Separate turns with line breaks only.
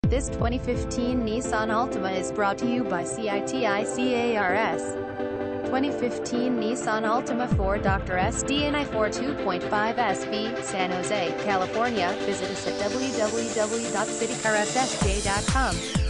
This 2015 Nissan Altima is brought to you by CITICARS. 2015 Nissan Altima for Dr. SDNI 42.5 SV, San Jose, California. Visit us at www.citicarsfj.com.